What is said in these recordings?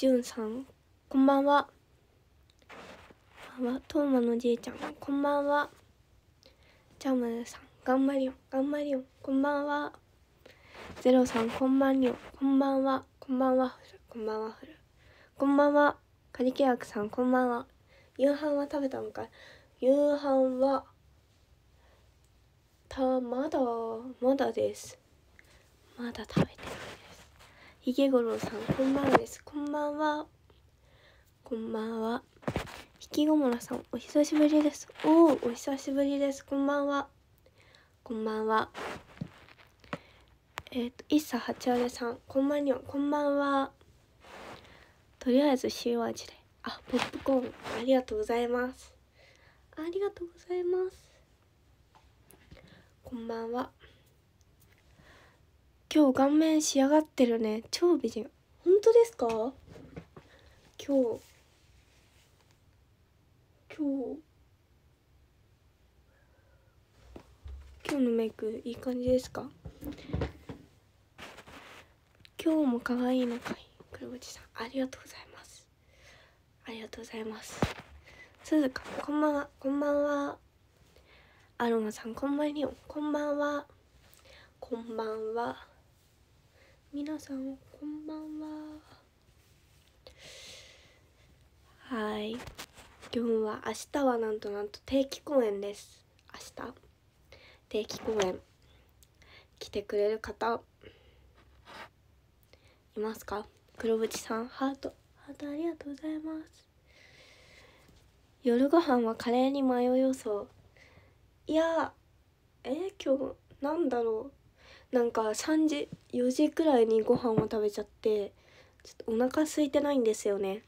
じゅんさんこんばんは。トーマのじいちゃんこんばんは。ジャムさん頑張りよ頑張りよこんばんは。ゼロさんこんばんにょこんばんは。こんばんはこんばんはフルこんばんは。カリケヤクさんこんばんは。夕飯は食べたのか。夕飯はまだです。まだ食べてないです。ひげごろうさんこんばんはです。こんばんは。こんばんは。ひきごもらさんお久しぶりです。お久しぶりです。こんばんは。こんばんは。いっさはちあれさんこんばんにょこんばんは。とりあえず塩味でポップコーンありがとうございます。ありがとうございます。こんばんは。今日顔面仕上がってるね。超美人。本当ですか？今日のメイクいい感じですか？今日も可愛いのかい。黒渕さんありがとうございます。ありがとうございます。すずかこんばんは。こんばんは。アロマさんこんばんにょこんばんは。こんばんは。皆さんこんばんは。はい、今日は明日はなんと定期公演です。明日定期公演来てくれる方いますか？黒渕さんハートありがとうございます。夜ご飯はカレーにマヨ予想。いや今日なんだろう、なんか3時4時くらいにご飯を食べちゃってちょっとお腹空いてないんですよね。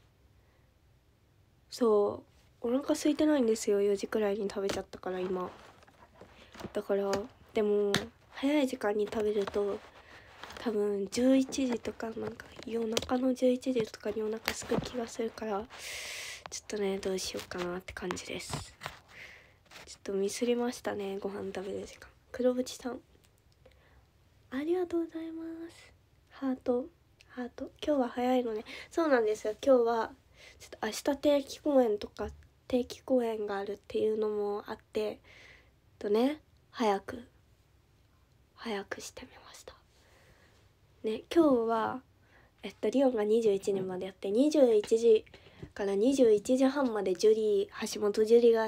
そうお腹空いてないんですよ。4時くらいに食べちゃったから今だから。でも早い時間に食べると多分11時とかなんか夜中の11時とかにお腹空く気がするから、ちょっとねどうしようかなって感じです。ちょっとミスりましたね、ご飯食べる時間。黒渕さんありがとうございます。ハート今日は早いのね。そうなんですよ。今日はちょっと明日定期公演があるっていうのもあって早くしてみましたね。今日はリオンが21時までやって21時から21時半まで橋本ジュリがあって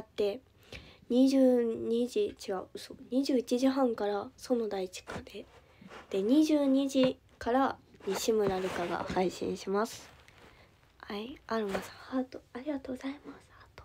、21時半から園田一花で22時から西村瑠香が配信します。はい、アルマさんハートありがとうございます。ハート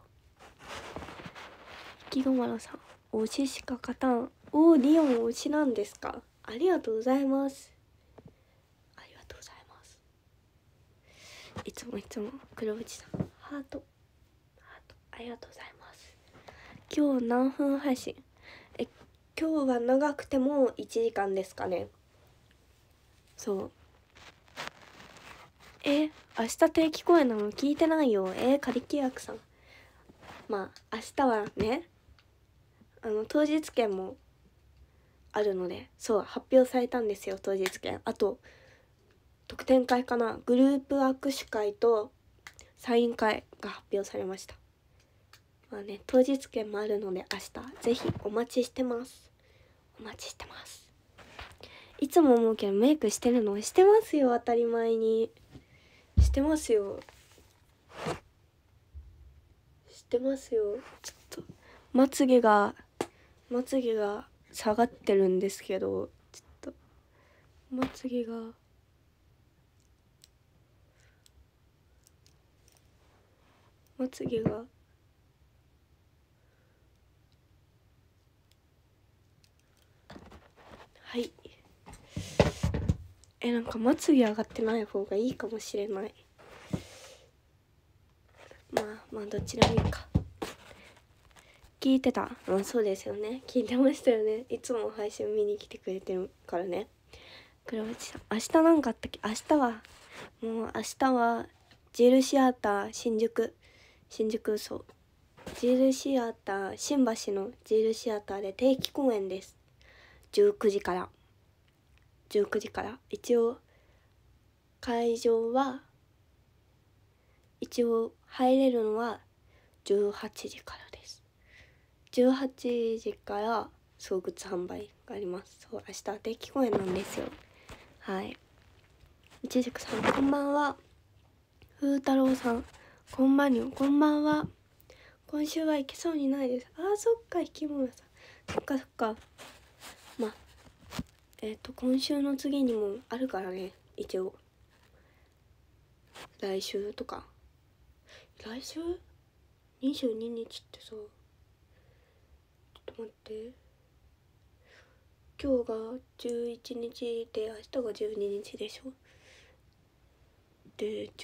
ひきごまらさん推ししか勝たん。リオン推しなんですか？ありがとうございます。ありがとうございます。いつも黒渕さんハートありがとうございます。今日何分配信？今日は長くても1時間ですかね。そう明日定期公演なの聞いてないよ。カリキヤクさん明日はね当日券もあるので、発表されたんですよ当日券。あと特典会かな、グループ握手会とサイン会が発表されました。当日券もあるので明日ぜひお待ちしてます。いつも思うけどメイクしてるの？してますよ、当たり前にしてますよ。ちょっとまつげが下がってるんですけど、ちょっとまつげがはいなんかまつげ上がってない方がいいかもしれない。どちらもいいか。聞いてた？そうですよね、聞いてましたよね。いつも配信見に来てくれてるからね。黒渕さん明日なんかあったっけ？明日はジルシアター新宿そうジルシアター新橋のジルシアターで定期公演です。19時から一応会場は一応入れるのは18時からです。18時から総グッズ販売があります。そう、明日定期公演なんですよ。はい。いちじくさんこんばんは。風太郎さんこんばんにょこんばんは。今週は行けそうにないです。そっか、生き物さん、そっかそっか。まあ今週の次にもあるからね。一応来週とか、来週22日ってさ、ちょっと待って、今日が11日で明日が12日でしょ。で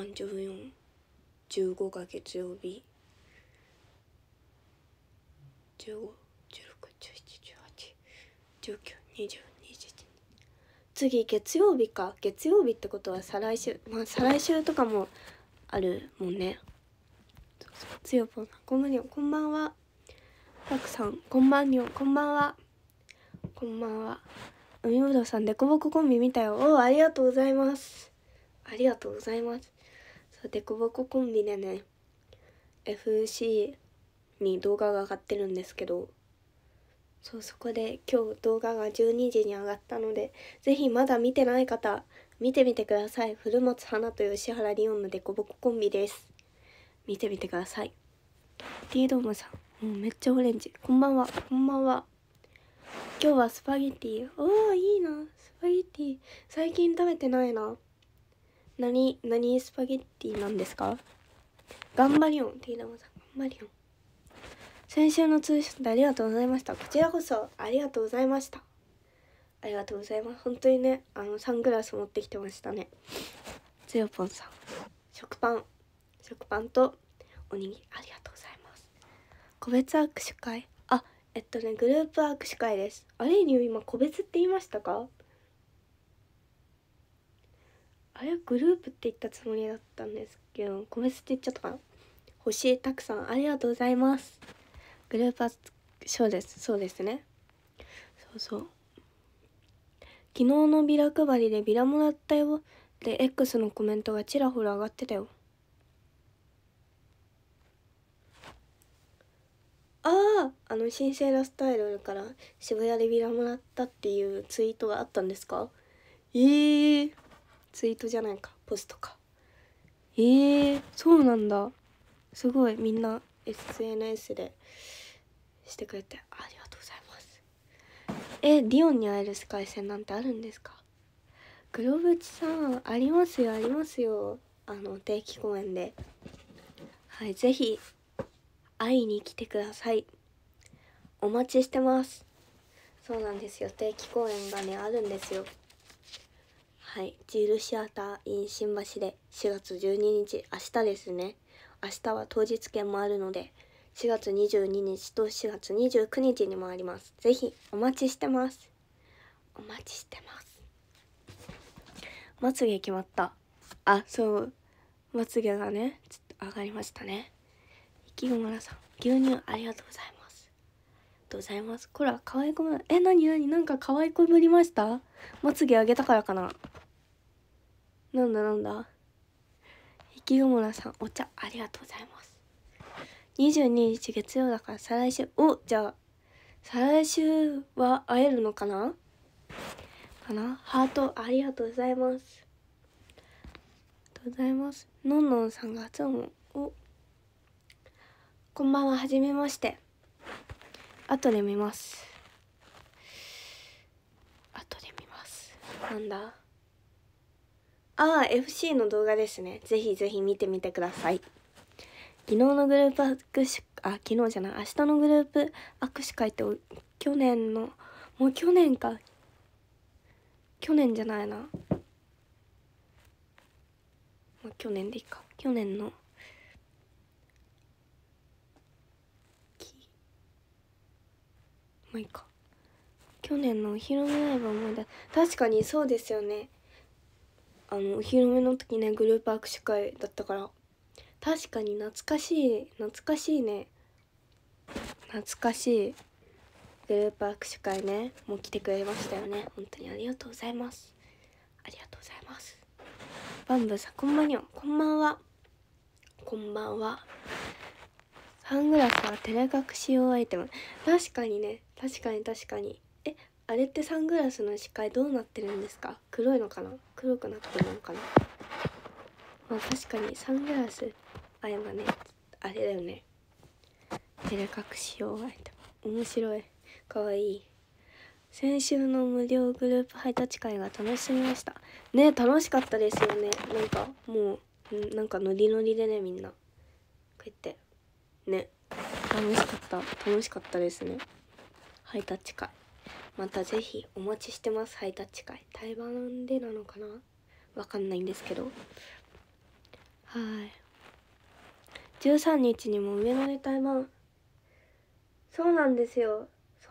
131415が月曜日、15161718192021、次月曜日か。月曜日ってことは再来週、まあ再来週とかもあるもんね。つよぽんさんこんばんにょこんばんは。たくさんこんばんにょこんばんは。こんばんは。海ぶどうさんデコボココンビ見たよ。おお、ありがとうございます。ありがとうございます。そう、デコボココンビでね FC に動画が上がってるんですけど、そう、そこで今日動画が12時に上がったので、ぜひまだ見てない方見てみてください。古松花と吉原リオンのデコボココンビです。見てみてください。ティードームさんもうめっちゃオレンジ、こんばんは。こんばんは。今日はスパゲッティ。おー、いいな、スパゲッティ最近食べてないな。何スパゲッティなんですか？頑張りょん。ティーダムさん頑張りょん。先週の通信でありがとうございました。こちらこそありがとうございました。ありがとうございます。本当にね、サングラス持ってきてましたね。つよぽんさん食パンとおにぎりありがとうございます。個別握手会、グループ握手会です。あれに今個別って言いましたか？あれグループって言ったつもりだったんですけど、個別って言っちゃったかな。星たくさんありがとうございます。グループそうです、そうですね。そう、昨日のビラ配りでビラもらったよで X のコメントがちらほら上がってたよ。神聖なスタイルから渋谷でビラもらったっていうツイートがあったんですか？ツイートじゃないか、ポストか。そうなんだ。すごい、みんな SNS でしてくれてありがとうございます。ディオンに会える世界線なんてあるんですか？黒渕さん、ありますよありますよ。定期公演で、はい、ぜひ会いに来てください。お待ちしてます。そうなんですよ、定期公演がねあるんですよ。はい、ジールシアター in 新橋で4月12日、明日ですね。明日は当日券もあるので、4月22日と4月29日にもあります。ぜひお待ちしてます。お待ちしてます。まつげ決まった。そう、まつげがねちょっと上がりましたね。いきごまらさん牛乳ありがとうございます。ありがとうございます。こら可愛い子ぶり、なんか可愛い子ぶりました？まつげ上げたからかな。なんだいきごまらさんお茶ありがとうございます。22日月曜だから再来週、じゃあ再来週は会えるのかなハートありがとうございます。ありがとうございます。のんのんさんが初音こんばんは、はじめまして。後で見ます。なんだFC の動画ですね。ぜひぜひ見てみてください。昨日のグループ握手昨日じゃない明日のグループ握手会ってもう去年じゃないな、去年でいいか。去年のいいか。去年のお披露目ライブ思い出、確かにそうですよね。お披露目の時ねグループ握手会だったから、確かに懐かしいね。懐かしいグループ握手会ね。もう来てくれましたよね。本当にありがとうございます。ありがとうございます。バンブーさんこんばんは。 こんばんは。サングラスは照れ隠し用アイテム。確かにね、確かに。あれってサングラスの視界どうなってるんですか？黒いのかな？黒くなってるのかな？まあ確かにサングラスあればね、あれだよね。照れ隠し用アイテム。面白い。かわいい。先週の無料グループハイタッチ会が楽しみました。ね、楽しかったですよね。なんかもうなんかノリノリでね、みんなこうやってね、楽しかったですね。ハイタッチ会またぜひお待ちしてます。ハイタッチ会対バンでなのかな、わかんないんですけど、13日にも上野で対バン。そうなんですよ。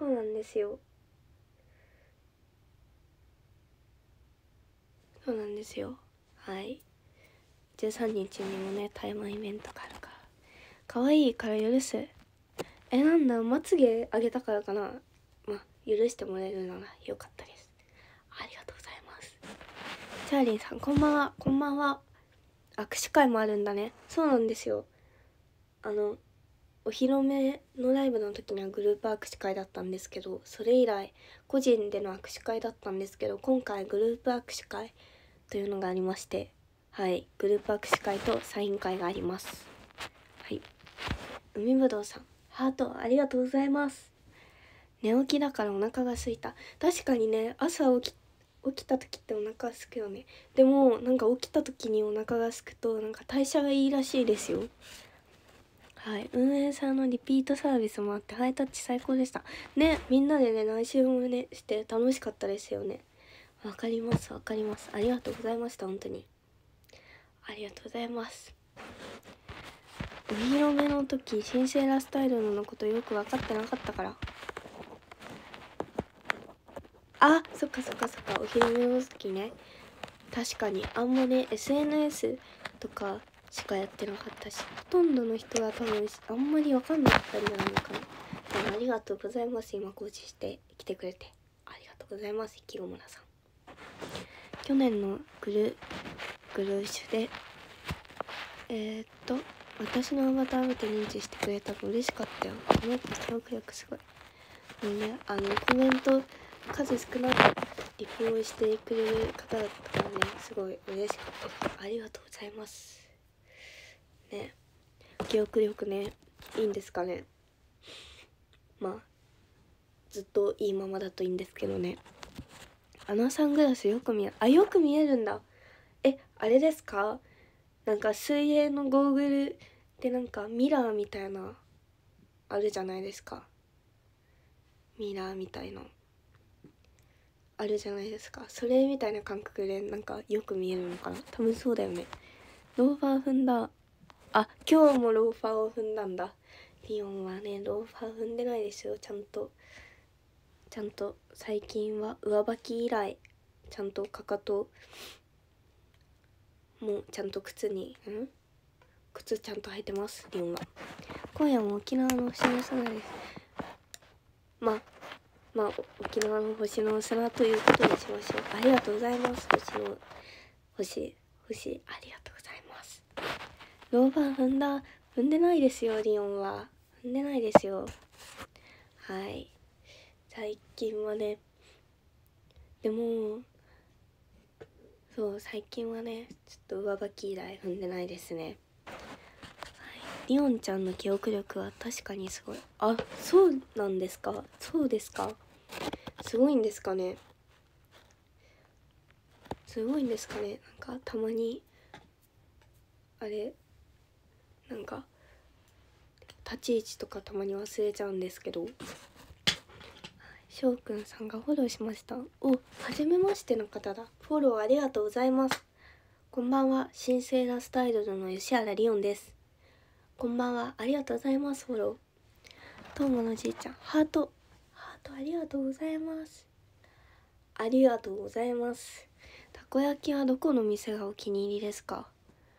はい、13日にもね対バンイベントがあるから、可愛いから許す。なんだ、まつげあげたからかな。まあ許してもらえるならよかったです。ありがとうございます。チャーリーさんこんばんは。握手会もあるんだね。そうなんですよ。お披露目のライブの時にはグループ握手会だったんですけど、それ以来個人での握手会だったんですけど、今回グループ握手会というのがありまして、はい、グループ握手会とサイン会があります。はい、海ぶどうさんハートありがとうございます。寝起きだからお腹が空いた。確かにね、朝起きた時ってお腹空くよね。でもなんか起きた時にお腹が空くとなんか代謝がいいらしいですよ。はい、運営さんのリピートサービスもあってハイタッチ最高でしたね。みんなでね来週もねして楽しかったですよね。わかります。ありがとうございました。本当にありがとうございます。お披露目の時シンセーラスタイルのことよく分かってなかったから。あ、そっかお披露目の時ね、確かにあんまね SNS とかしかやってなかったし、ほとんどの人が多分あんまり分かんなかったんじゃないのかな。ありがとうございます。今コーチして来てくれてありがとうございます。きごむらさん、去年のグルーシュで私のアバターを見て認知してくれたの嬉しかったよ。この記憶力すごいね。コメント数少なくリプをしてくれる方だったからね、すごい嬉しかったです。ありがとうございますね。記憶力ねいいんですかね。まあずっといいままだといいんですけどね。あのサングラスよく見えるんだ。あれですか？なんか水泳のゴーグルでなんかミラーみたいなあるじゃないですか。ミラーみたいなあるじゃないですか。それみたいな感覚でなんかよく見えるのかな。多分そうだよね。ローファー踏んだ。あ、今日もローファーを踏んだんだ。リオンはねローファー踏んでないですよ。ちゃんと最近は上履き以来ちゃんとかかともちゃんと靴ちゃんと履いてます。リオンは今夜も沖縄の星の空です。まあ沖縄の星の空ということにしましょう。ありがとうございます。星ありがとうございます。ローバー踏んでないですよ。リオンは踏んでないですよ。はい、最近はね、でもそう最近はねちょっと上履き以来踏んでないですね。リオンちゃんの記憶力は確かにすごい。あ、そうなんですか。そうですか。すごいんですかね。なんかたまにあれなんか立ち位置とかたまに忘れちゃうんですけど、しょうくんさんがフォローしました。お、はじめましての方だ。フォローありがとうございます。こんばんは。新セーラスタイルズの吉原リオンです。こんばんは。ありがとうございます。フォロー。トーマのじいちゃんハートありがとうございます。たこ焼きはどこの店がお気に入りですか？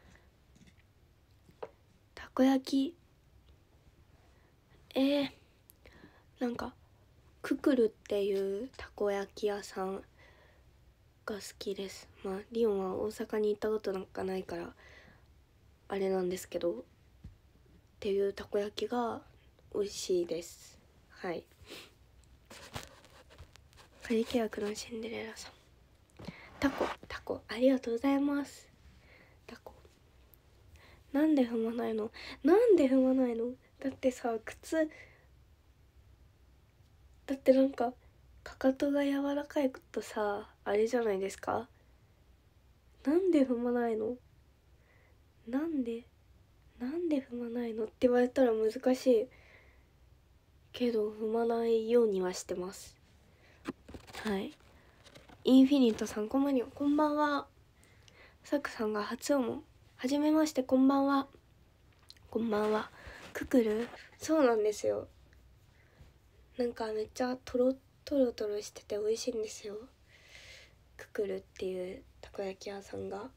たこ焼きなんかククルっていうたこ焼き屋さんが好きです。まあリオンは大阪に行ったことなんかないからあれなんですけどっていうたこ焼きが美味しいです。はい。仮契約のシンデレラさん、タコありがとうございます。タコなんで踏まないの？だってさ、靴だってなんかかかとが柔らかいとさ、あれじゃないですか。なんで踏まないの？なんで踏まないのって言われたら難しいけど、踏まないようにはしてます。はい。インフィニットさん、こんばんは。サクさんが初音、はじめまして、こんばんは。ククル、そうなんですよ。なんかめっちゃトロしてて美味しいんですよ。ククルっていうたこ焼き屋さんが。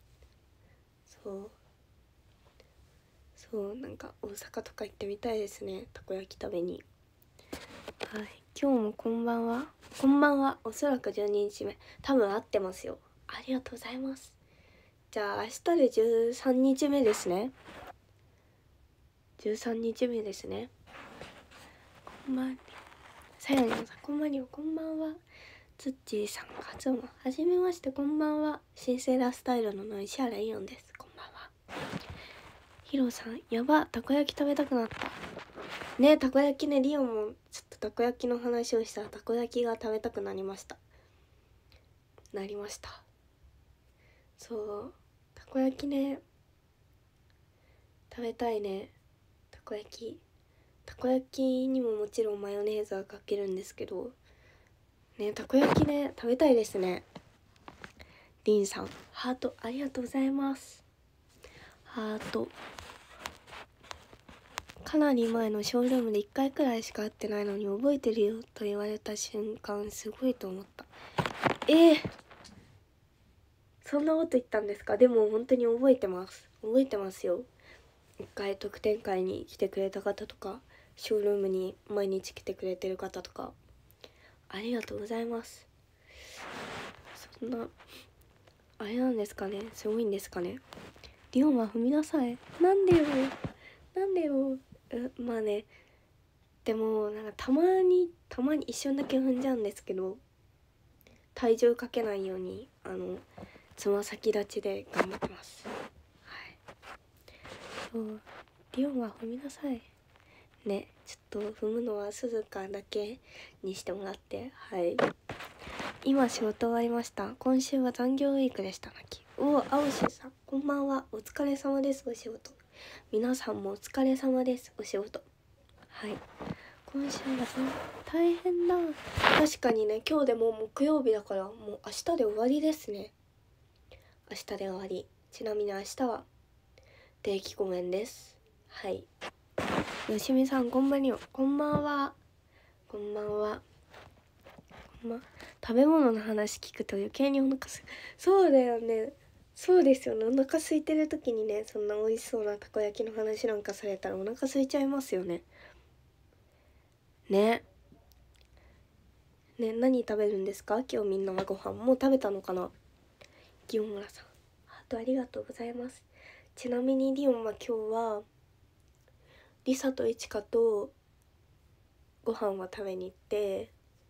そうなんか大阪とか行ってみたいですね、たこ焼き食べに。はい。今日もこんばんは。おそらく12日目、多分合ってますよ。ありがとうございます。じゃあ明日で13日目ですね。13日目ですね。こんばんは。さやにさん、こんばんは。つっちーさん、初音、はじめまして、こんばんは。新セーラースタイルの石原イオンです。こんばんは。ヒロさん、やば、たこ焼き食べたくなったね。たこ焼きね、リオンもちょっとたこ焼きの話をしたらたこ焼きが食べたくなりました。そう、たこ焼きね、食べたいね。たこ焼きにももちろんマヨネーズはかけるんですけどね、たこ焼きね、食べたいですね。リンさん、ハートありがとうございます。ハート。かなり前のショールームで1回くらいしか会ってないのに覚えてるよと言われた瞬間、すごいと思った。そんなこと言ったんですか？でも本当に覚えてますよ。1回特典会に来てくれた方とか、ショールームに毎日来てくれてる方とか、ありがとうございます。そんなあれなんですかね、すごいんですかね。リオンは踏みなさい。なんでよまあね、でもなんかたまに一瞬だけ踏んじゃうんですけど、体重かけないようにつま先立ちで頑張ってます。はい。そうリオンは踏みなさいね。ちょっと踏むのは鈴鹿だけにしてもらって。はい。今仕事終わりました。今週は残業ウィークでした。青しさん、こんばんは。お疲れ様です。お仕事皆さんもお疲れ様です。お仕事。はい。今週は大変だ。確かにね、今日でもう木曜日だから、もう明日で終わりですね。明日で終わり。ちなみに明日は定期公演です。はい。よしみさん、こんばんは。食べ物の話聞くと余計にお腹する。そうだよね。そうですよね。お腹空いてる時にね、そんな美味しそうなたこ焼きの話なんかされたらお腹空いちゃいますよね。ね。何食べるんですか？今日みんなはご飯もう食べたのかな？リオン村さん、ハートありがとうございます。ちなみにリオンは今日はリサとイチカとご飯を食べに行って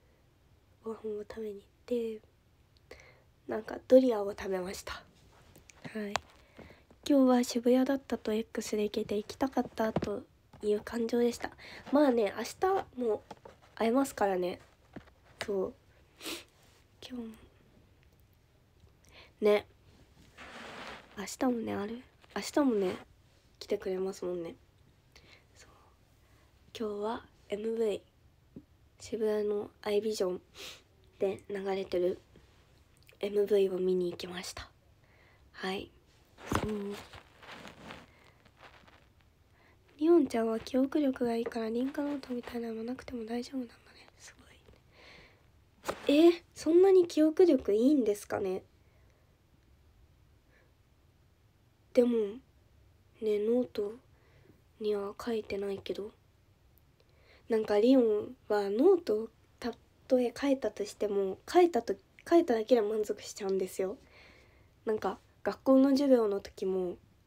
なんかドリアを食べました。はい。今日は渋谷だったと X で行きたかったという感情でした。まあね、明日も会えますからね。そう今日もね、明日もね来てくれますもんね。そう今日は MV 渋谷のアイビジョンで流れてる MV を見に行きました。はい。リオンちゃんは記憶力がいいからリンカノートみたいなのなくても大丈夫なんだね。すごい。そんなに記憶力いいんですかね。でもね、ノートには書いてないけど、なんかリオンはノートをたとえ書いたとしても書いただけで満足しちゃうんですよ。なんか学校の授業の時も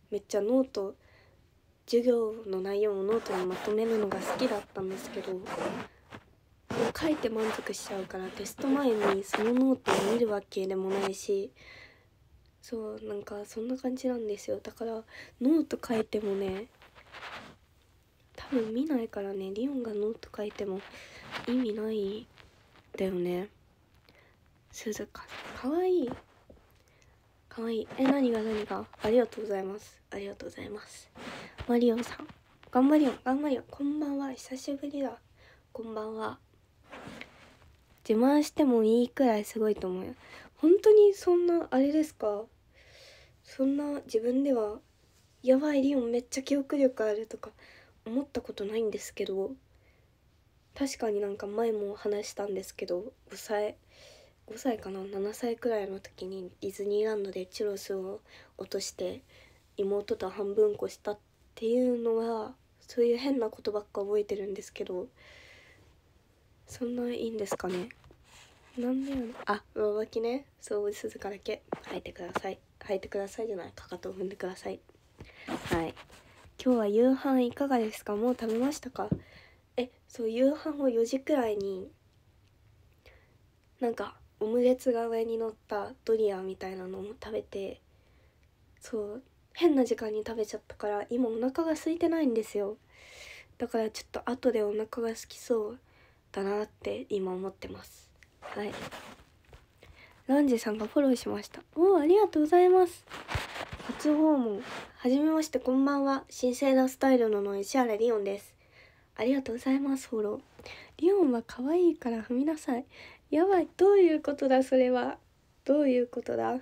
めっちゃノート、授業の内容をノートにまとめるのが好きだったんですけど、もう書いて満足しちゃうからテスト前にそのノートを見るわけでもないし、そうなんかそんな感じなんですよ。だからノート書いてもね多分見ないからね、リオンがノート書いても意味ないんだよね。鈴鹿かわいいかわいい。何がありがとうございます。ありがとうございます。マリオンさん頑張りよ頑張りよ。こんばんは、久しぶりだ。こんばんは。自慢してもいいくらいすごいと思うよ。本当にそんなあれですか？そんな自分ではやばいリオンめっちゃ記憶力あるとか思ったことないんですけど、確かになんか前も話したんですけど、5歳かな、7歳くらいの時にディズニーランドでチュロスを落として妹と半分こしたっていうのは、そういう変なことばっか覚えてるんですけど、そんないいんですかね。なんでやねん。あ、上履きね。そう、鈴鹿だけ履いてください。履いてくださいじゃない、かかとを踏んでください。はい、今日は夕飯いかがですか？もう食べましたか？そう、夕飯を4時くらいになんかオムレツが上に乗ったドリアみたいなのも食べて、そう変な時間に食べちゃったから今お腹が空いてないんですよ。だからちょっと後でお腹が空きそうだなって今思ってます。はい、ランジさんがフォローしました。ありがとうございます。初訪問はじめまして、こんばんは。神聖なスタイルの石原リオンです。ありがとうございます。フォロー。リオンは可愛いから踏みなさい。やばい、どういうことだそれは。どういうことだ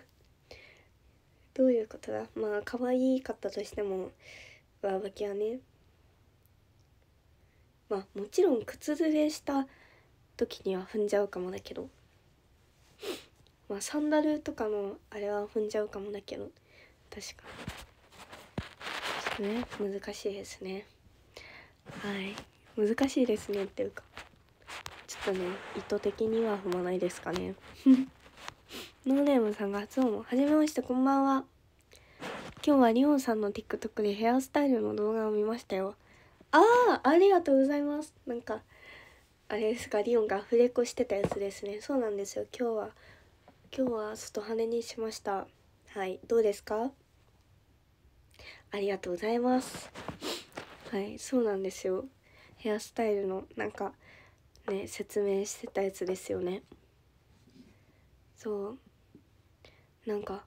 まあ可愛かったとしても上履きはね、まあもちろん靴ずれした時には踏んじゃうかもだけど、まあサンダルとかのあれは踏んじゃうかもだけど、確かにちょっとね難しいですね。はい、難しいですねっていうか、ちょっとね意図的には踏まないですかね。ノーネームさんが初訪問はじめまして、こんばんは。今日はリオンさんの TikTok でヘアスタイルの動画を見ましたよ。ありがとうございます。なんかあれですか、リオンがアフレコしてたやつですね。そうなんですよ。今日は外羽にしました。はい、どうですか？ありがとうございます。はい、そうなんですよ。ヘアスタイルのなんかね説明してたやつですよね。そうなんか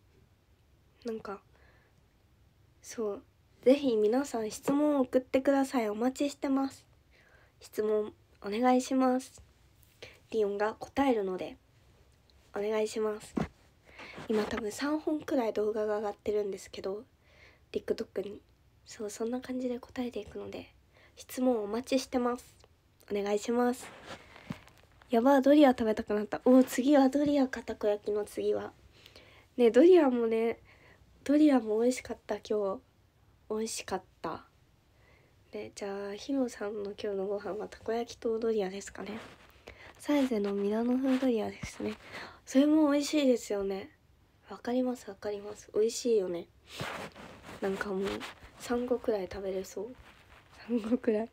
そうぜひ皆さん質問を送ってください。お待ちしてます。質問お願いします。リオンが答えるのでお願いします。今多分3本くらい動画が上がってるんですけど TikTok に、そんな感じで答えていくので質問お待ちしてます。お願いします。やば、ドリア食べたくなった。次はドリアか。たこ焼きの次はね、ドリアも美味しかった。今日美味しかったで、じゃあヒロさんの今日のご飯はたこ焼きとドリアですかね。サイゼのミラノ風ドリアですね。それも美味しいですよね。わかります美味しいよね。なんかもう3個くらい食べれそう。3個くらい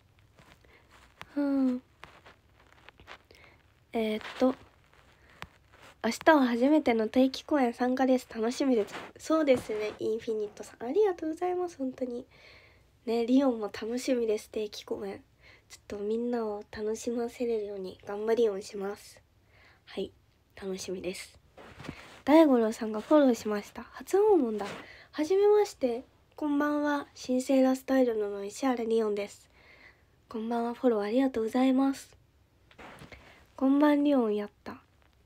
明日は初めての定期公演参加です。楽しみです。そうですね、インフィニットさんありがとうございます。本当にね、リオンも楽しみです。定期公演ちょっとみんなを楽しませれるように頑張りをします。はい、楽しみです。大五郎さんがフォローしました。初訪問だ。はじめまして、こんばんは。神聖なスタイルの石原リオンです。こんばんは。フォローありがとうございます。こんばんリオンやった。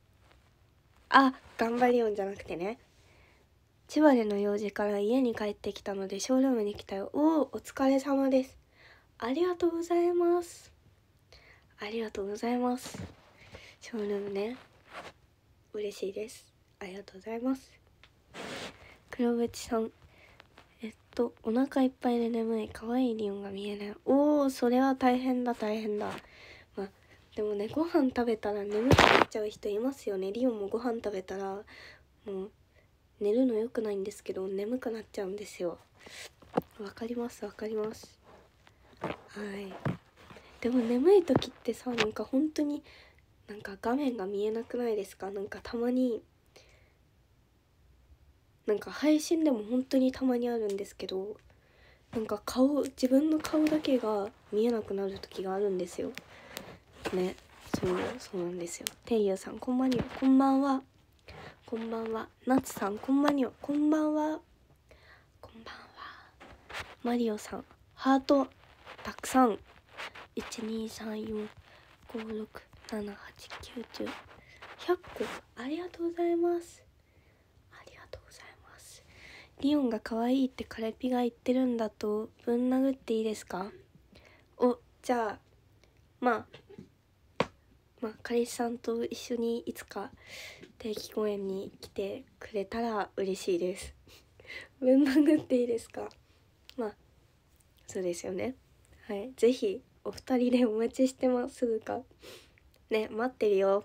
頑張りオンじゃなくてね、千葉での用事から家に帰ってきたのでショールームに来たよ。お疲れ様です。ありがとうございます。ありがとうございます。ショールームね、嬉しいです。ありがとうございます。黒渕さん、お腹いっぱいで眠い。可愛いリオンが見えない。それは大変だ。まあでもね、ご飯食べたら眠くなっちゃう人いますよね。リオンもご飯食べたらもう寝るの良くないんですけど眠くなっちゃうんですよ。わかりますわかります。はい。でも眠い時ってさ、なんか本当になんか画面が見えなくないですか？なんかたまになんか配信でも本当にたまにあるんですけど、なんか自分の顔だけが見えなくなる時があるんですよね。そうなんですよ。ていゆうさんこんばんは。こんばんは。こんばんは。なつさんこんばんは。こんばんは。こんばんは。マリオさんハートたくさん。12345678910 100個ありがとうございます。ありがとうございます。リオンが可愛いってカレピが言ってるんだとぶん殴っていいですか？じゃあまあ彼氏さんと一緒にいつか定期公演に来てくれたら嬉しいです。ぶん殴っていいですか？そうですよね。はい、ぜひお二人でお待ちしてます。すぐかね、待ってるよ。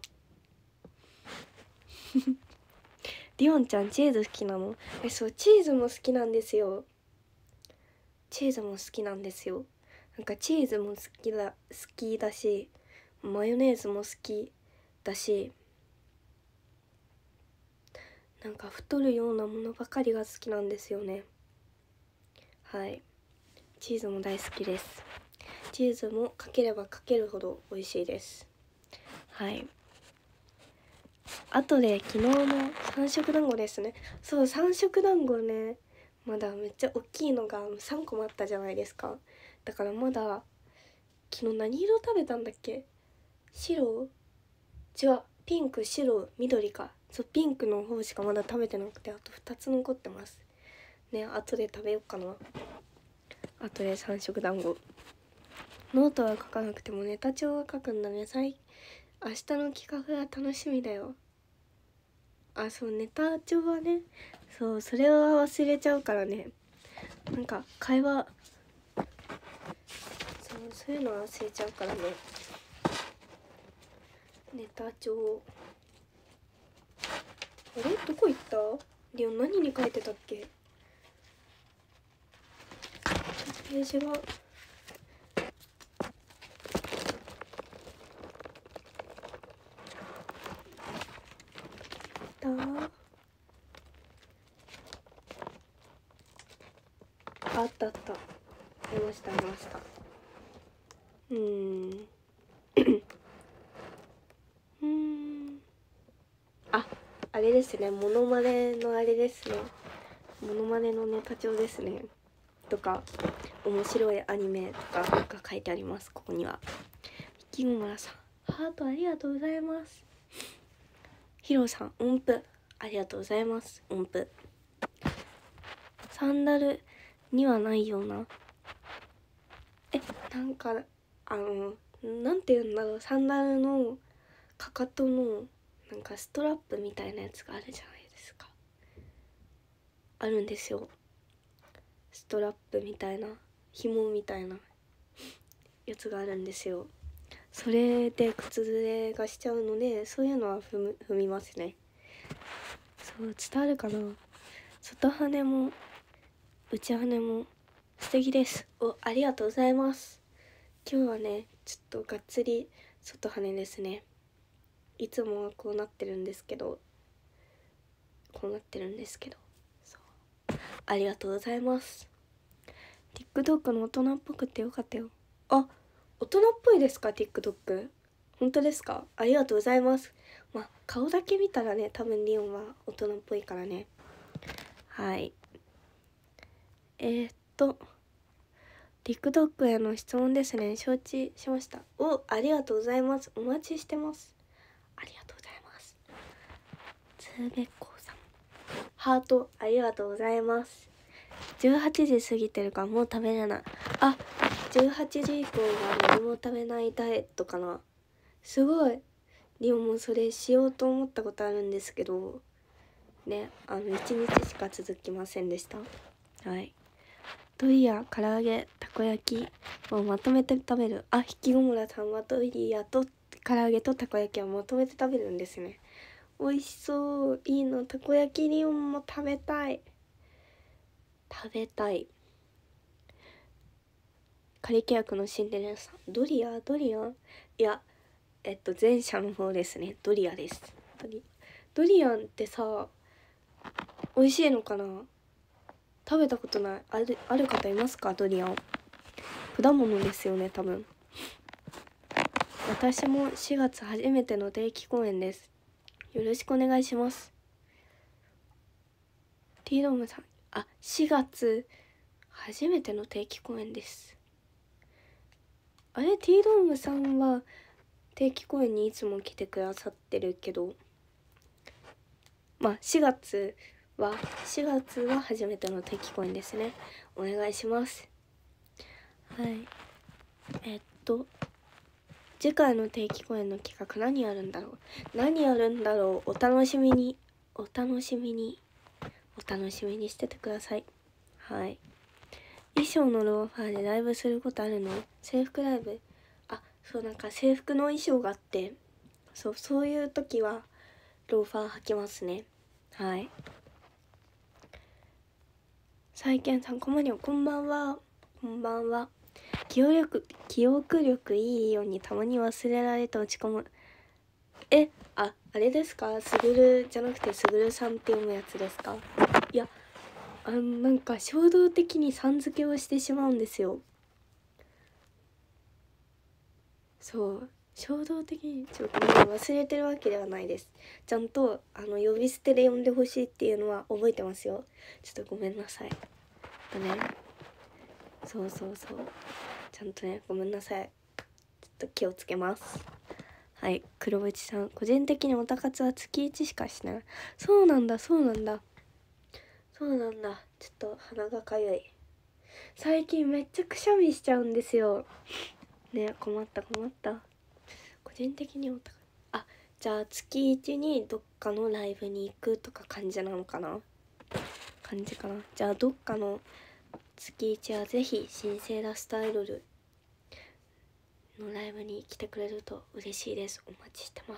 リオンちゃんチーズ好きなの？そう、チーズも好きなんですよ。チーズも好きなんですよ。なんかチーズも好きだし、マヨネーズも好きだし、なんか太るようなものばかりが好きなんですよね。はい、チーズも大好きです。チーズもかければかけるほど美味しいです。はい。あとで昨日の三色団子ですね。そう、三色団子ね、まだめっちゃ大きいのが3個もあったじゃないですか。だからまだ昨日何色食べたんだっけ？白？違う、ピンク、白、緑か。そう、ピンクの方しかまだ食べてなくて、あと2つ残ってますね。後で食べようかな。後で三色団子。ノートは書かなくてもネタ帳は書くんだね。明日の企画が楽しみだよ。そう、ネタ帳はね、それは忘れちゃうからね。なんか会話、そういうのは忘れちゃうからね。ネタ帳、あれどこ行った？リオン何に書いてたっけ？ページがあったありましたあれですね、モノマネのあれですね、モノマネのネタ帳ですね。とか面白いアニメとかが書いてあります。ここには。ひきごまらさんハートありがとうございます。ヒロさん音符ありがとうございます。音符サンダルにはないような、なんかなんて言うんだろう、サンダルのかかとのなんかストラップみたいなやつがあるじゃないですか。あるんですよ、ストラップみたいな、紐みたいなやつがあるんですよ。それで靴ずれがしちゃうので、そういうのは踏みますね。そう伝わるかな。外羽も内羽も素敵です。ありがとうございます。今日はねちょっとがっつり外羽ですね。いつもはこうなってるんですけど、そうありがとうございます。 TikTok の大人っぽくてよかったよ。大人っぽいですか TikTok？ 本当ですか？ありがとうございます。顔だけ見たらね、多分リオンは大人っぽいからね。はい。TikTok への質問ですね。承知しました。ありがとうございます。お待ちしてます。ありがとうございます。つべこさんハートありがとうございます。18時過ぎてるからもう食べれない。18時以降は何も食べないダイエットかな。すごい。リオもそれしようと思ったことあるんですけどね、1日しか続きませんでした。はい。ドリア、唐揚げ、たこ焼きをまとめて食べる。ひきごもらさんはドリアと唐揚げとたこ焼きをまとめて食べるんですね。 美味しそう。いいの。たこ焼きリオンも食べたい。仮契約のシンデレラさん。ドリアいや、前者の方ですね。ドリアです。ドリアンってさ、美味しいのかな。食べたことない。ある方いますか？ドリアン。果物ですよね、多分。私も4月初めての定期公演です。よろしくお願いします。ティードームさん、4月初めての定期公演です。あれ、ティードームさんは定期公演にいつも来てくださってるけど、4月は初めての定期公演ですね。お願いします。はい。次回の定期公演の企画何やるんだろう。お楽しみにしててください。はい。衣装のローファーでライブすることあるの？制服ライブ。なんか制服の衣装があって、そういう時はローファー履きますね。はい。再建さん、こんばんは。記憶力いいようにたまに忘れられて落ち込む。あれですか？すぐるじゃなくてすぐるさんって読むやつですか？いや、なんか衝動的にさん付けをしてしまうんですよ。衝動的に忘れてるわけではないです。ちゃんと呼び捨てで呼んでほしいっていうのは覚えてますよ。ちょっとごめんなさい。そうちゃんとね、ごめんなさい。ちょっと気をつけます。はい。黒渕さん、個人的にオタ活は月1しかしない。そうなんだ。ちょっと鼻がかゆい。最近めっちゃくしゃみしちゃうんですよね。困った。個人的にオタ活、じゃあ月1にどっかのライブに行くとか感じなのかな。じゃあどっかの月1はぜひ神聖ラストアイドルのライブに来てくれると嬉しいです。お待ちしてます。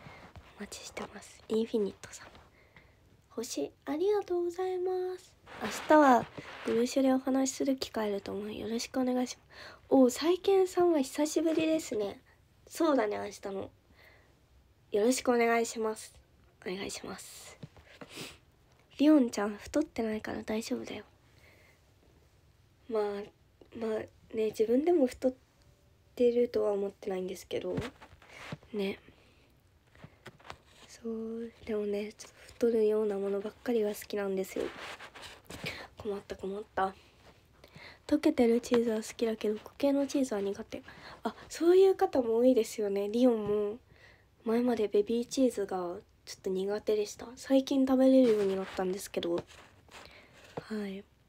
インフィニットさん、星ありがとうございます。明日はグルーシュでお話しする機会あると思う。よろしくお願いします。再建さんは久しぶりですね。そうだね、明日のよろしくお願いします。リオンちゃん太ってないから大丈夫だよ。まあね、自分でも太ってるとは思ってないんですけどね。でもね、ちょっと太るようなものばっかりが好きなんですよ。困った。溶けてるチーズは好きだけど固形のチーズは苦手。そういう方も多いですよね。リオンも前までベビーチーズがちょっと苦手でした。最近食べれるようになったんですけど、はい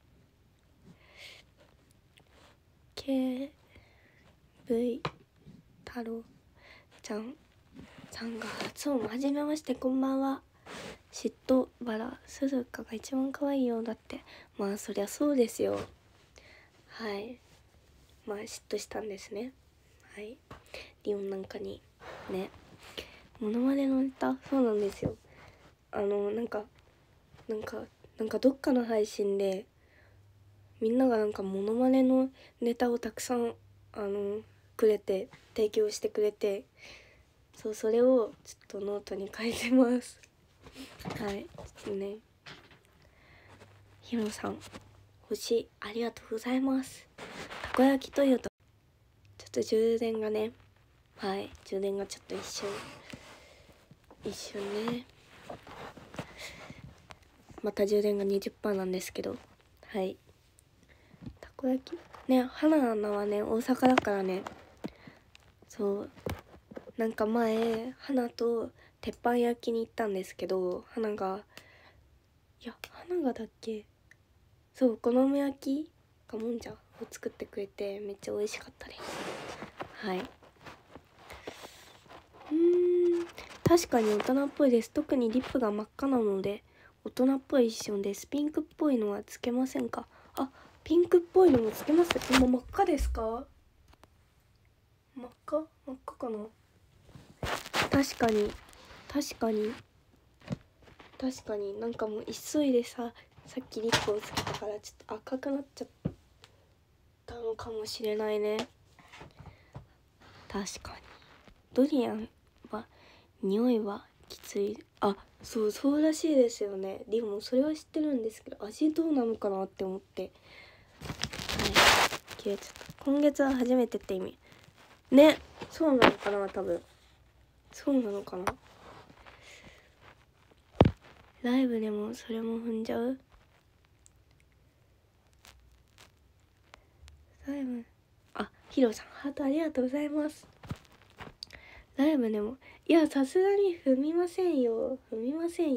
。KV 太郎ちゃんさんが初音、はじめまして、こんばんは。嫉妬バラ鈴鹿が一番可愛いよ。だってそりゃそうですよ。はい。嫉妬したんですね。はい。リオンなんかにね、モノマネのネタ、そうなんですよ。なんかどっかの配信でみんながモノマネのネタをたくさん提供してくれて、それをちょっとノートに書いてます。はい。ちょっとね、ヒロさん星ありがとうございます。たこ焼きというとちょっと充電がね、充電がちょっと一瞬ね、また充電が 20% なんですけど、はい。たこ焼きね、花アナはね大阪だからね、前花と鉄板焼きに行ったんですけど、花がだっけ、お好み焼きがもんじゃを作ってくれてめっちゃ美味しかったです。はい。確かに大人っぽいです。特にリップが真っ赤なので大人っぽい一瞬です。ピンクっぽいのはつけませんか？ピンクっぽいのもつけます。今真っ赤ですか？真っ赤かな。確かに確かになんかもう急いでさっきリップをつけたからちょっと赤くなっちゃったのかもしれないね。確かにドリアンは匂いはきつい。そうらしいですよね。でもそれは知ってるんですけど味どうなのかなって思って、はい、消えちゃった。今月は初めてって意味ね。そうなのかな、多分そうなのかな。ライブでもそれも踏んじゃう。ライブヒロさんハートありがとうございます。ライブでもいやさすがに踏みませんよ。踏みません。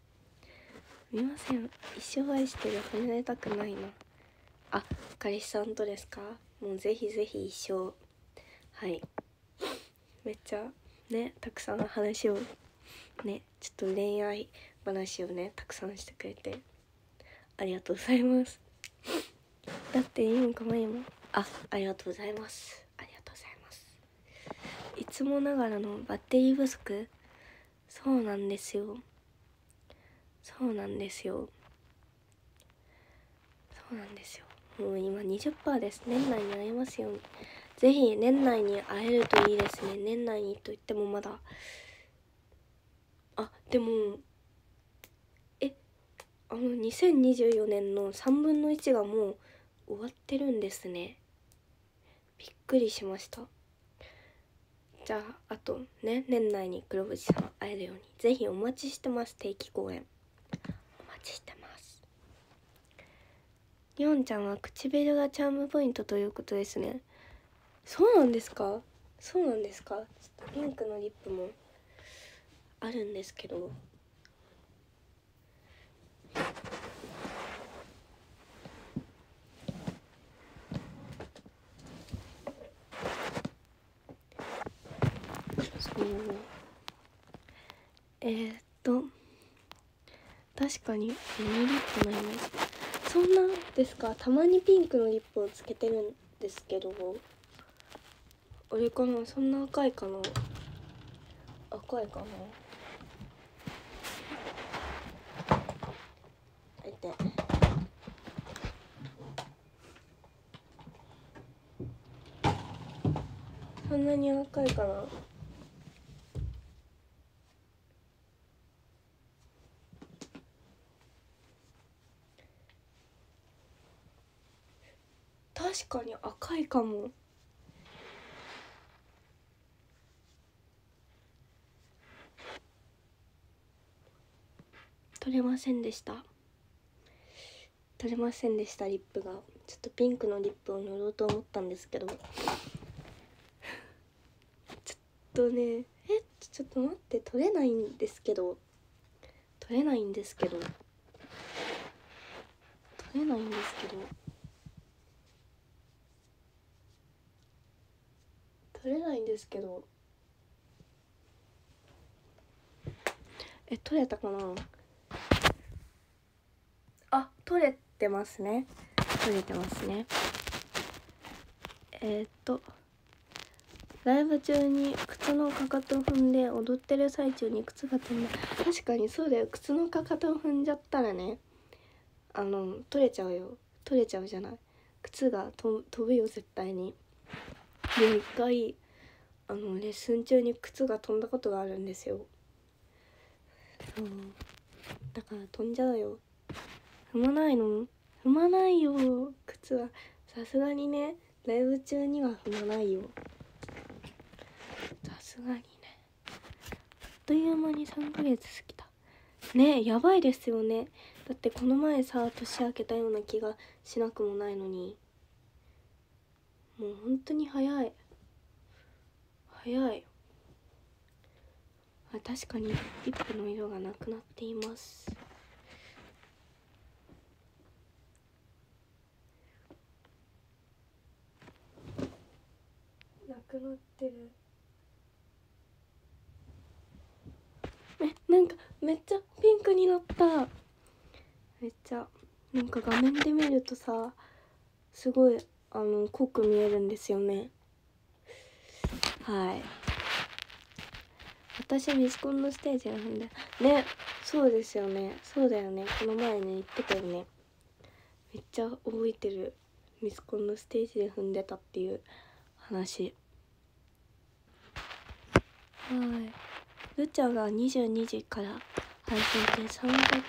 一生愛してる。離れたくないな。彼氏さんとですか。もうぜひぜひ一生。はい、めっちゃねたくさん話をね、ちょっと恋愛話をねたくさんしてくれてありがとうございます。だっていいのかも今。ありがとうございます。いつもながらのバッテリー不足。そうなんですよ。もう今 20% です。年内に会えますように。ぜひ年内に会えるといいですね。年内にと言ってもまだでも2024年の3分の1がもう終わってるんですね。びっくりしました。じゃああとね、年内に黒渕さん会えるようにぜひお待ちしてます。定期公演お待ちしてます。りおんちゃんは唇がチャームポイントということですね。そうなんですか。ちょっとピンクのリップもあるんですけど、確かにミニリップのイメージ。そんなですか。たまにピンクのリップをつけてるんですけど、あれかな、そんな赤いかな。そんなに赤いかな。確かに赤いかも。取れませんでしたリップが。ちょっとピンクのリップを塗ろうと思ったんですけどちょっとねちょっと待って、取れないんですけど取れないんですけど取れたかな。取れてますね。ライブ中に靴のかかとを踏んで踊ってる最中に靴が飛んだ。確かにそうだよ。靴のかかとを踏んじゃったらね、取れちゃうじゃない。靴が飛ぶよ絶対に。で一回レッスン中に靴が飛んだことがあるんですよ。だから飛んじゃうよ。踏まないよ。靴はさすがにね、ライブ中には踏まないよ。さすがにね。あっという間に3ヶ月過ぎたね。やばいですよね。だってこの前さ、年明けたような気がしなくもないのに、もう本当に早い。確かにリップの色がなくなっています。なくなってる。なんかめっちゃピンクになった。めっちゃなんか画面で見るとさ、すごい濃く見えるんですよね。はい、私ミスコンのステージが踏んでね。 そうですよね、そうだよね、この前ね言ってたよね。めっちゃ覚えてる。ミスコンのステージで踏んでたっていう話。はい。ルチャが22時から配信って3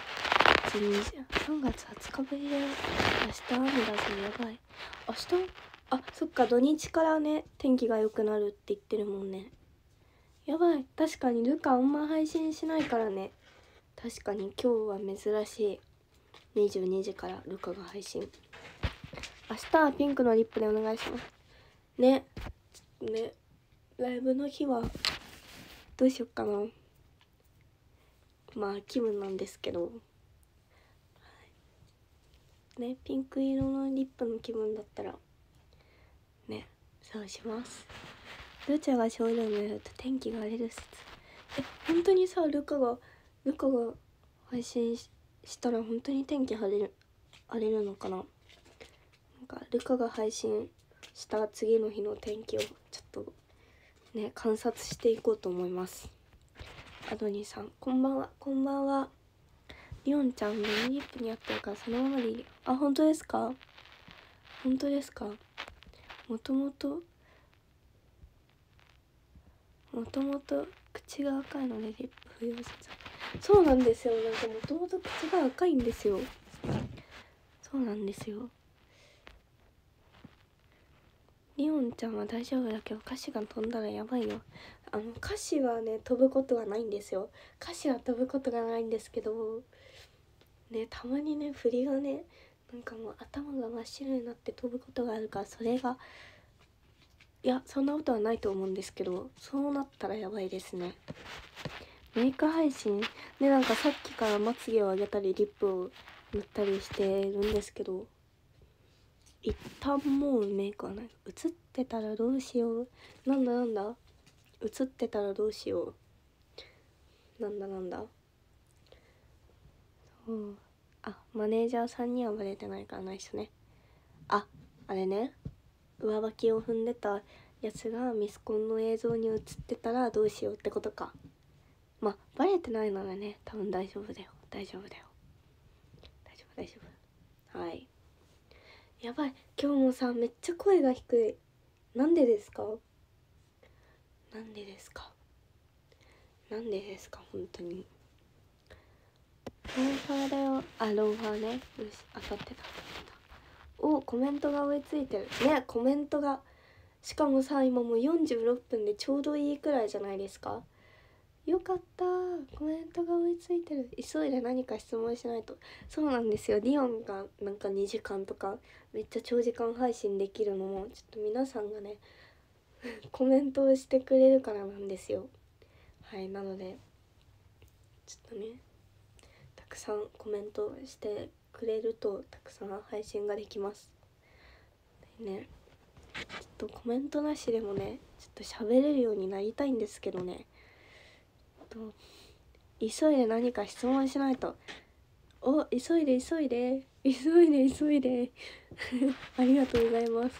月20日ぶりだよ。明日雨だぞ、やばい。明日、あ、そっか、土日からね天気が良くなるって言ってるもんね。やばい、確かにルカあんま配信しないからね。確かに今日は珍しい。22時からルカが配信。明日はピンクのリップでお願いしますね。ね、ライブの日はどうしよっかな。まあ気分なんですけど、ね、ピンク色のリップの気分だったらね、そうします。ルチャが症状になると天気が荒れる説。本当にさ、ルカが配信したら本当に天気荒れるのかな。なんかルカが配信した次の日の天気をちょっとね観察していこうと思います。アドニーさん、こんばんは。こんばんは。リオンちゃんのリップにやってるからそのままでいいよ。あ、本当ですか？本当ですか？もともと口が赤いのでリップ不要説。そうなんですよ。なんかもともと口が赤いんですよ。そうなんですよ。リオンちゃんは大丈夫だけど歌詞が飛んだらやばいよ。歌詞はね飛ぶことはないんですよ。歌詞は飛ぶことがないんですけどね、たまにね振りがねなんかもう頭が真っ白になって飛ぶことがあるから、それがいやそんなことはないと思うんですけど、そうなったらやばいですね。メイク配信でなんかさっきからまつげを上げたりリップを塗ったりしてるんですけど、一旦もうメイクはない。映ってたらどうしよう。なんだ映ってたらどうしよう。なんだそう、あ、マネージャーさんにはバレてないからないっすね。あれね、上履きを踏んでたやつがミスコンの映像に映ってたらどうしようってことか。まあバレてないならね多分大丈夫だよ。はい。やばい、今日もさめっちゃ声が低い。なんでですか本当に。ローファーだよ。あ、ローファーね。よし、当たってた。お、コメントが追いついてるね。コメントが、しかもさ今もう46分でちょうどいいくらいじゃないですか。よかった、コメントが追いついてる。急いで何か質問しないと。そうなんですよ。リオンがなんか2時間とかめっちゃ長時間配信できるのもちょっと皆さんがねコメントをしてくれるからなんですよ。はい、なのでちょっとねたくさんコメントしてくれるとたくさん配信ができますね。ちょっとコメントなしでもねちょっと喋れるようになりたいんですけどね、急いで何か質問しないと。お、急いでありがとうございます。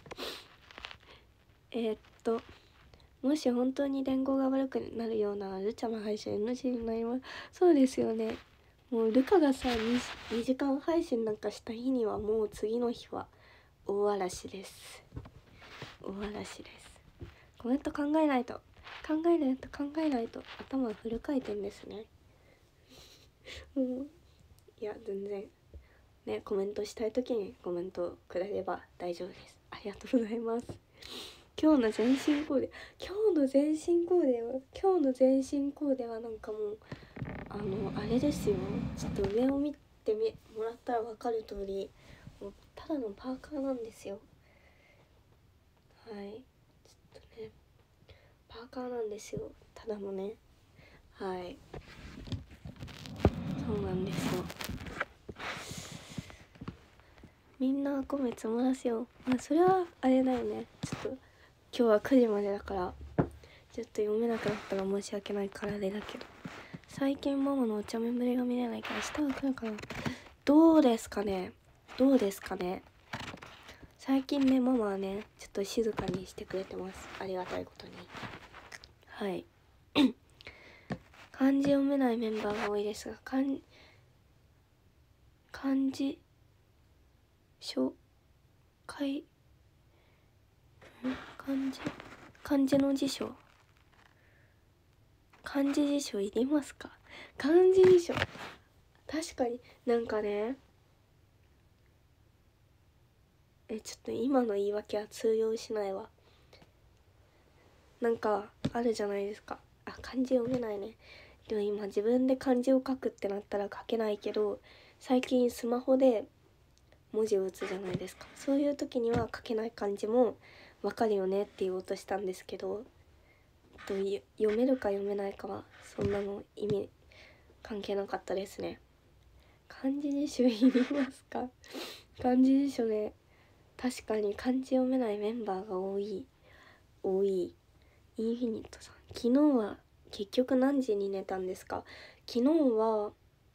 もし本当に連合が悪くなるようなルチャの配信 NG になります。そうですよね。もうルカがさ 2時間配信なんかした日にはもう次の日は大嵐です。コメント考えないと頭フル回転ですね。いや全然ね、コメントしたい時にコメントくれれば大丈夫です。ありがとうございます。今日の全身コーデはなんかもうあれですよ。ちょっと上を見てもらったら分かる通りもうただのパーカーなんですよ。はい、ちょっとねパーカーなんですよ、ただのね。はい、そうなんですよ。みんな米積もらせよう。まあそれはあれだよね。ちょっと今日は9時までだからちょっと読めなくなったら申し訳ないからあれだけど、最近ママのお茶目ぶりが見れないから明日は来るかな。どうですかね。最近ねママはねちょっと静かにしてくれてます。ありがたいことに。はい漢字読めないメンバーが多いですが、漢字書漢字の辞書、漢字辞書いりますか？漢字辞書、確かになんかね、ちょっと今の言い訳は通用しないわ。なんかあるじゃないですか。漢字読めないね。でも今自分で漢字を書くってなったら書けないけど、最近スマホで文字を打つじゃないですか。そういう時には書けない漢字もわかるよねって言おうとしたんですけど、読めるか読めないかはそんなの意味関係なかったですね。漢字辞書いりますか？漢字辞書ね、確かに漢字読めないメンバーが多い。インフィニットさん、昨日は結局何時に寝たんですか？昨日は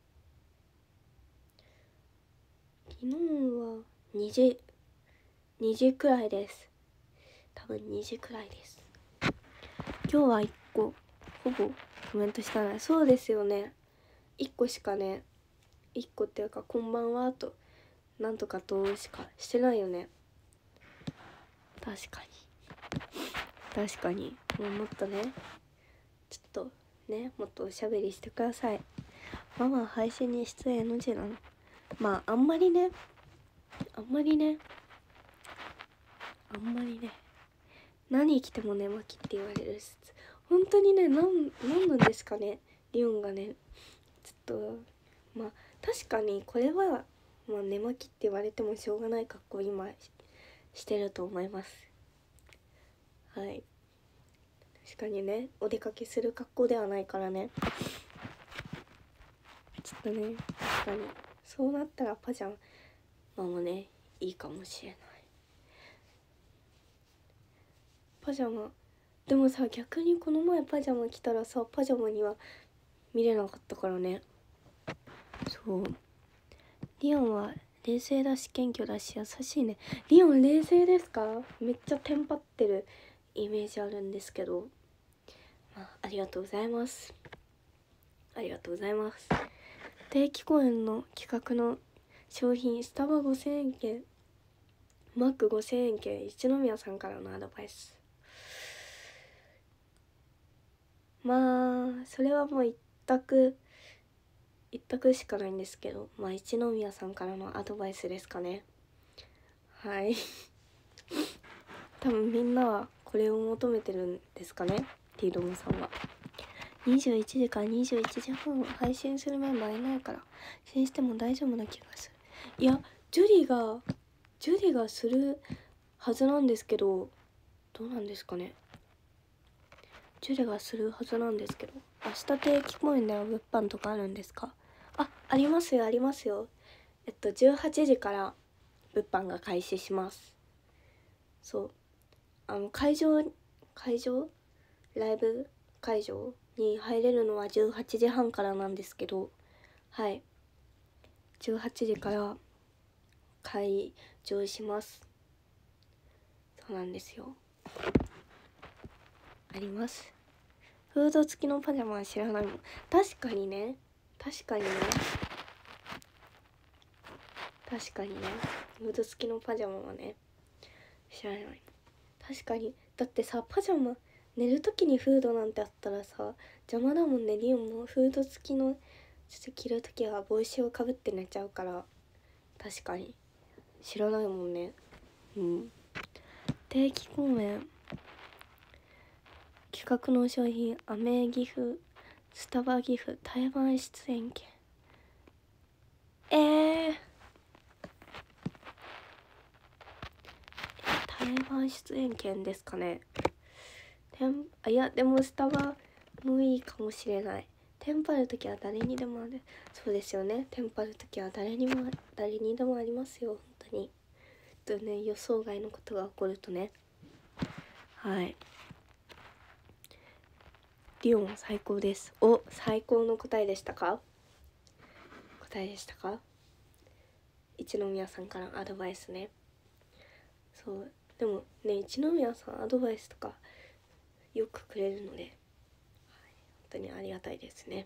2時くらいです。多分2時くらいです。今日は1個ほぼコメントしたない。そうですよね、1個しかね、1個っていうかこんばんはとなんとかとしかしてないよね。確かにもっとね、ちょっとね、もっとおしゃべりしてください。ママは配信に出演 NG なの？まああんまりね何着ても寝巻きって言われるし、本当にね、なんなんですかね、リオンがね、ちょっとまあ確かにこれは寝巻きって言われてもしょうがない格好今してると思います。はい、確かにね、お出かけする格好ではないからね。ちょっとね、確かにそうなったらパジャマもねいいかもしれない。パジャマでもさ、逆にこの前パジャマ着たらさ、パジャマには見れなかったからね。そう、リオンは冷静だし謙虚だし優しいね。リオン冷静ですか？めっちゃテンパってるイメージあるんですけど、ありがとうございます。定期公演の企画の商品、スタバ5000円券、マック5000円券、一宮さんからのアドバイス。それはもう一択しかないんですけど、一宮さんからのアドバイスですかね。はい多分みんなはこれを求めてるんですかね、ティードムさんは。21時から21時半配信するメンバーいないから配信しても大丈夫な気がする。いや、ジュリがするはずなんですけど、どうなんですかね。ジュリがするはずなんですけど、明日定期公演では物販とかあるんですか？ありますよ18時から物販が開始します。そう、会場ライブ会場に入れるのは18時半からなんですけど、はい、18時から開場します。そうなんですよ、あります。フード付きのパジャマは知らないもん。確かにねフード付きのパジャマはね知らない。確かに、だってさ、パジャマ寝る時にフードなんてあったらさ邪魔だもんね。リオンもフード付きのちょっと着る時は帽子をかぶって寝ちゃうから、確かに知らないもんね。定期公演企画の商品、アメギフ、スタバギフ、台湾出演券。台湾出演券ですかね。いやでもスタバもいいかもしれない。テンパる時は誰にでもある。そうですよね、テンパる時は誰にでもありますよ、本当に。予想外のことが起こるとね。はい、リオン最高です。最高の答えでしたか？一宮さんからのアドバイスね。そうでもね、一宮さんアドバイスとかよくくれるので、 当にありがたいですね。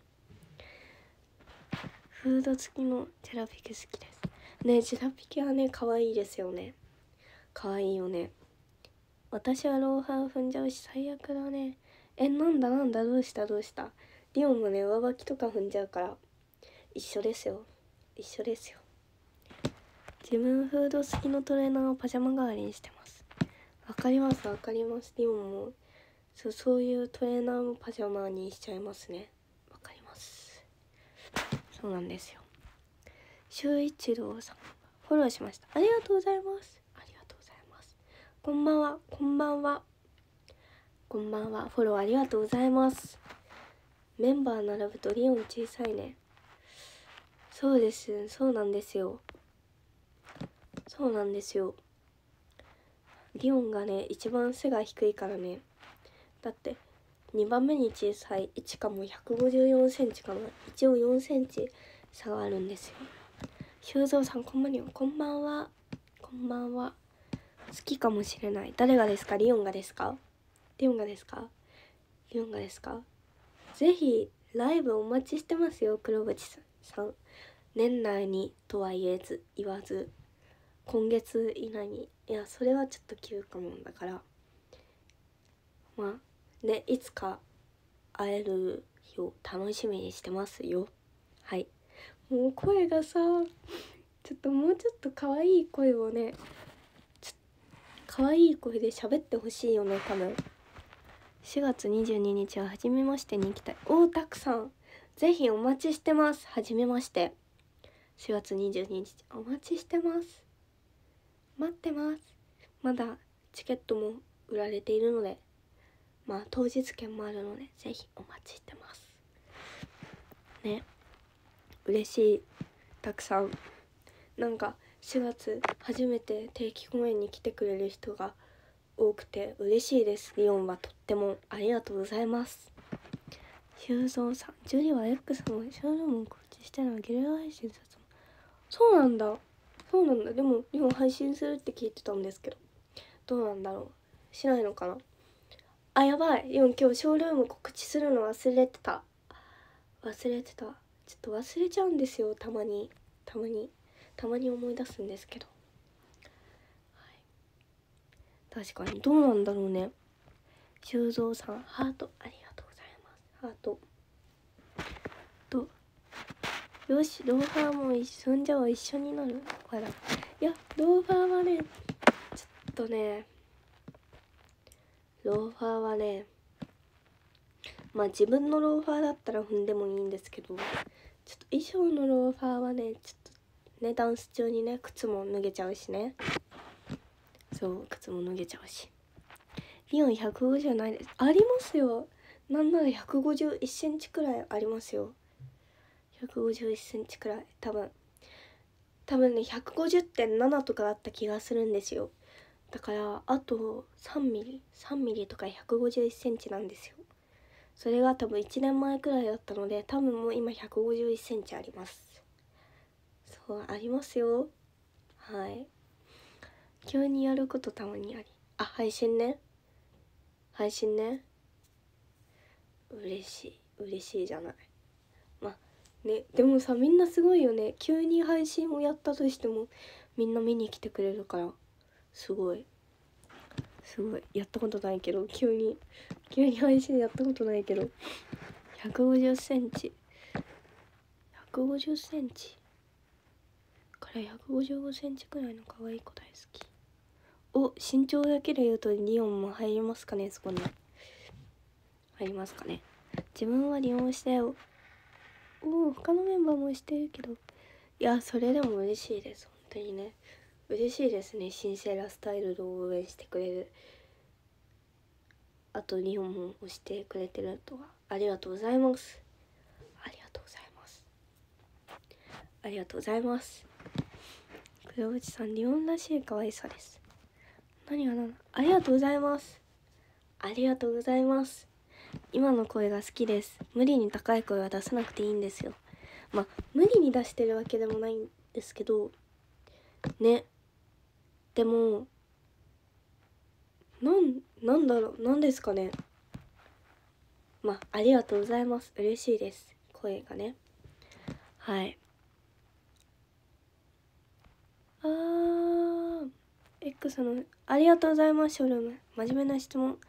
フード付きのジェラピケ好きですね。ジェラピケはね可愛いですよね。可愛いよね。私はローファー踏んじゃうし最悪だね。なんだどうしたリオンもね上履きとか踏んじゃうから一緒ですよ。自分フード付きのトレーナーをパジャマ代わりにしてます。わかります。リオンもそういうトレーナーもパジャマにしちゃいますね。わかります。そうなんですよ。周一郎さんフォローしました。ありがとうございます。こんばんは。フォローありがとうございます。メンバー並ぶとリオン小さいね。そうなんですよ。リオンがね一番背が低いからね。だって2番目に小さい1かも154センチかな。一応4センチ差があるんですよ。修造さんこんばんは。好きかもしれない。誰がですか？リオンがですか？ぜひライブお待ちしてますよ。黒渕さん年内にとは言わず今月以内に。いやそれはちょっと急かもんだから、まあねいつか会える日を楽しみにしてますよ。はい。もう声がさもうちょっと可愛い声をね可愛い声で喋ってほしいよね。多分4月22日は初めましてに行きたい。たくさんぜひお待ちしてます。初めまして4月22日お待ちしてます。待ってます。まだチケットも売られているので、まあ当日券もあるのでぜひお待ちしてますね。嬉しい。たくさんなんか4月初めて定期公演に来てくれる人が多くて嬉しいです。リオンはとってもありがとうございます。修造さんジュリは X のショールームを告知してのゲリラ配信させ。そうなんだ。でもリオン配信するって聞いてたんですけど、どうなんだろう。しないのかな。あ、やばい。リオン今日ショールーム告知するの忘れてた。ちょっと忘れちゃうんですよ。たまに思い出すんですけど、はい、確かにどうなんだろうね。修造さんハートありがとうございます。ハートよしローファーも住んじゃお一緒になるから。いやローファーはねまあ自分のローファーだったら踏んでもいいんですけど、ちょっと衣装のローファーはねちょっとねダンス中にね靴も脱げちゃうしね。リオン105じゃないです。ありますよ。なんなら151センチくらいありますよ。151センチくらい多分ね 150.7 とかだった気がするんですよ。だからあと3ミリとか151センチなんですよ。それが多分1年前くらいだったので、多分もう今151センチあります。ありますよ。はい。急にやることたまにあり。配信ね。嬉しいじゃない。まあね、でもさみんなすごいよね。急に配信をやったとしてもみんな見に来てくれるからすごい。やったことないけど急に配信やったことないけど150センチから155センチくらいの可愛い子大好き。身長だけで言うとリオンも入りますかね。そこに入りますかね。自分はリオンしたよ。他のメンバーもしてるけど、いやそれでも嬉しいです。本当にね嬉しいですね。シンセラスタイルを応援してくれる、あとリオンも押してくれてるとはありがとうございます。黒渕さんリオンらしい可愛さです。ありがとうございます。今の声が好きです。無理に高い声は出さなくていいんですよ。まあ無理に出してるわけでもないんですけどね。でもなんだろう、なんですかね。 まあありがとうございます。嬉しいです、声がね。はい。X のありがとうございます。ショールーム真面目な質問。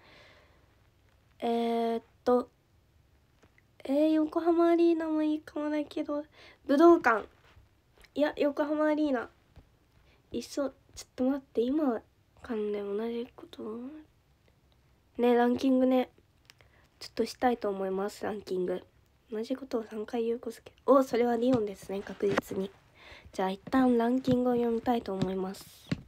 横浜アリーナもいいかもだけど、武道館、いや横浜アリーナいっそ。ちょっと待って、今からね同じことね、ランキングねちょっとしたいと思います。ランキング同じことを3回言うこすけ。それはリオンですね、確実に。じゃあ一旦ランキングを読みたいと思います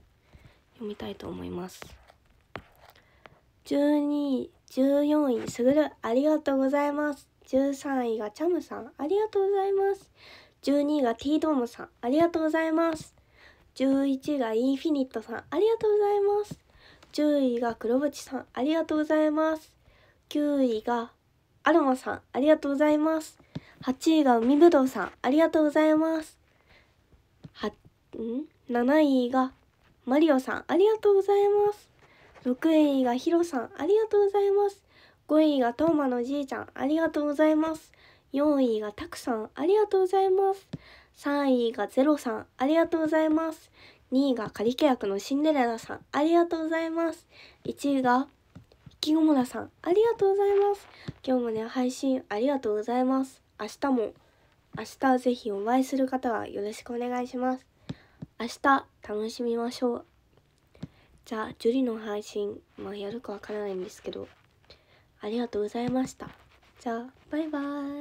。12位14位すぐる、ありがとうございます。13位がチャムさん、ありがとうございます。12位がティードームさん、ありがとうございます。11位がインフィニットさん、ありがとうございます。10位が黒渕さん、ありがとうございます。9位がアロマさん、ありがとうございます。8位が海ぶどうさん、ありがとうございます。7位がマリオさん、ありがとうございます。6位がヒロさん、ありがとうございます。5位がトーマのじいちゃん、ありがとうございます。4位がタクさん、ありがとうございます。3位がゼロさん、ありがとうございます。2位が仮契約のシンデレラさん、ありがとうございます。1位がひきごもらさん、ありがとうございます。今日もね配信ありがとうございます。明日ぜひお会いする方はよろしくお願いします。明日楽しみましょう。じゃあジュリの配信やるかわからないんですけど、ありがとうございました。じゃあバイバーイ。